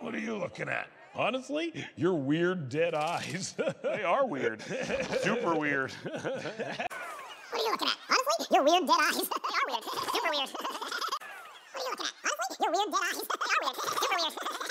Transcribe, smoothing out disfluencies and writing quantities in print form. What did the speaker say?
What are you looking at? Honestly, your weird dead eyes. They are weird. Super weird. What are you looking at? Honestly, your weird dead eyes. They are weird. Super weird. What are you looking at? Honestly, your weird dead eyes. They are weird. Super weird.